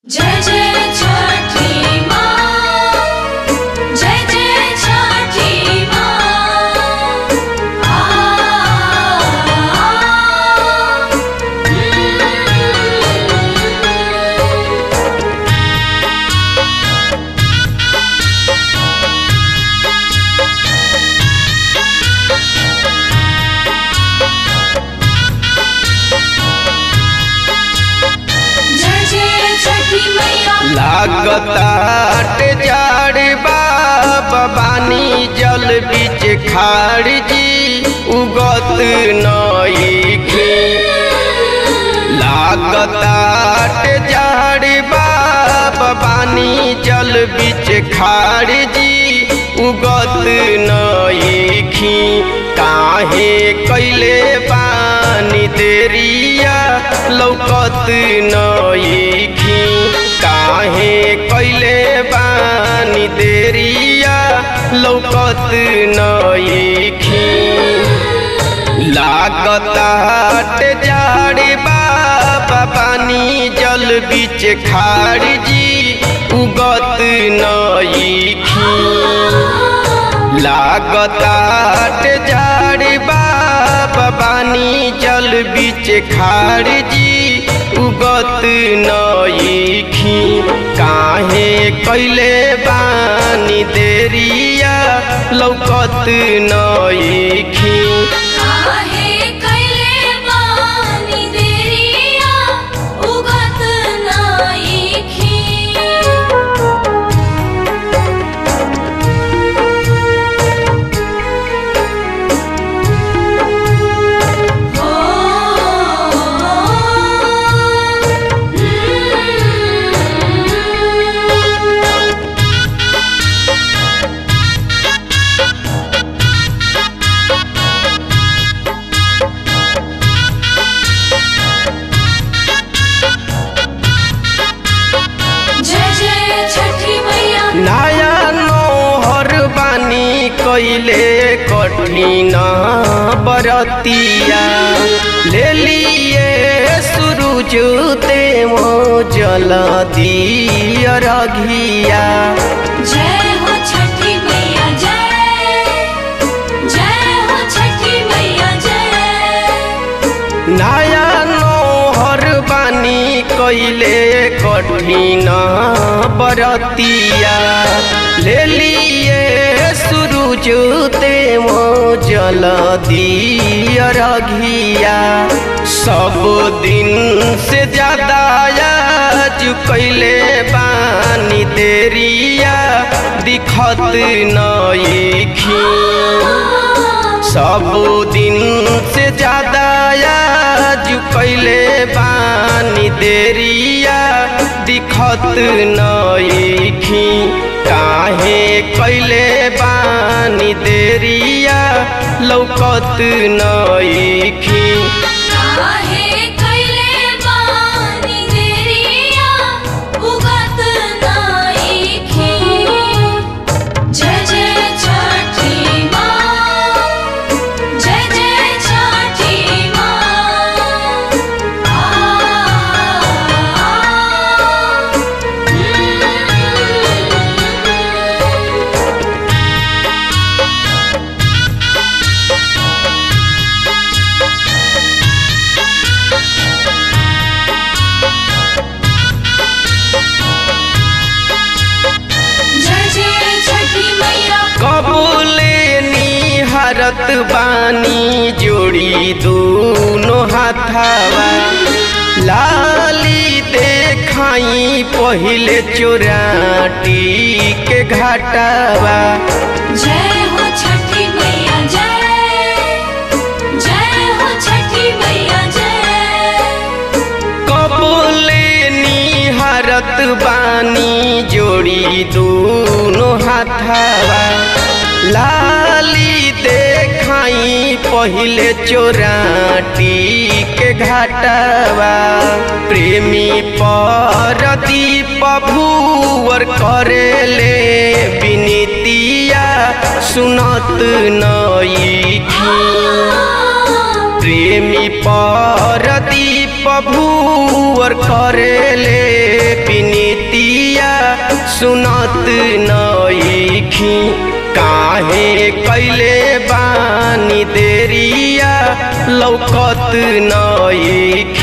जय जय छठी माँ, जय जय छठी माँ। जय जय छठी मैया। लागताटे जाड़ बाबा बानी जल बीच खाड़ जी उगत नईखी। लागताटे जाड़ बाबा बानी जल बीच खाड़ जी उगत नईखी। काहे कैले बानी देरिया लौकत नईखी। काहे कैले बानी देरिया लौकत नईखी। लागताटे जाड़ बाबा बानी जल बीच खाड़ जी उगत नईखी। लागताटे जाड़ बाबा बानी जल बीच खाड़ जी उगत नईखी। काहे कैले बानी देरिया लौकत नईखी। काहे कैले बानी देरिया उगत नईखी। जय जय छठी मैया। नया नोहर बानी कैले कठिन बरतिया ले लिए सूरज देव जल दिया रघिया। जय हो छठी मैया जय, जय हो छठी मैया जय। नया नोहर बानी कैले कठिन बरतिया ले लिए सूरज देव जल दिया रघिया। सब दिन से ज्यादा आज कैले बानी देरिया दिखत नईखी। सब दिन से ज्यादा आज कैले बानी देरिया दिखत नईखी। काहे कैले बानी देरिया लौकत नईखी। काहे कैले बानी देरिया उगत नईखी। जय जय छठी माँ, जय जय छठी माँ। जय जय छठी मैया। कबूले निहारत बानी जोड़ी दोनों हाथावा लाली देखाई पहिले चोराटी के घाटावा। जय हो छठी मैया जय, जय हो छठी मैया जय। कबूले निहारत बानी जोड़ी दोनों हाथावा लाली देखाई पहिले चोराटी के घाटावा। प्रेमी परदीप भूवर करेले विनीतिया सुनत नईखी। प्रेमी परदीप भूवर करेले विनीतिया सुनत नईखी काहे कैले बानी देरिया लौकत नईखी।